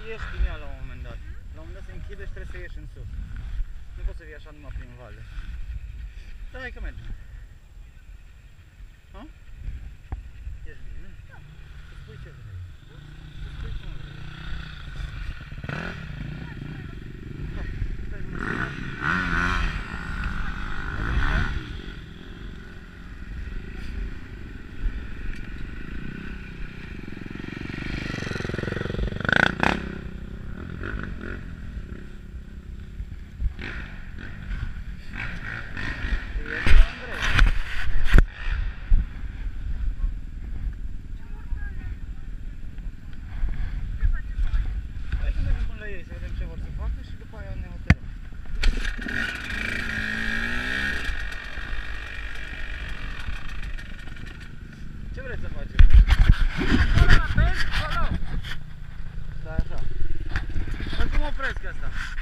ieși din ea la un moment dat. La un moment dat se închide și trebuie să ieși în sus. Nu poți să vii așa numai prin vale. Da, hai că mergem. Ha? Ești bine? Da. Să spui ce vrei. Să spui cum vrei. Hai, stai să mă spui. Să vedem ce vor să facă și după aia ne hotărâm. Ce vreți să facem? Acolo la bench, acolo! Stai așa. Dar cum opresc asta?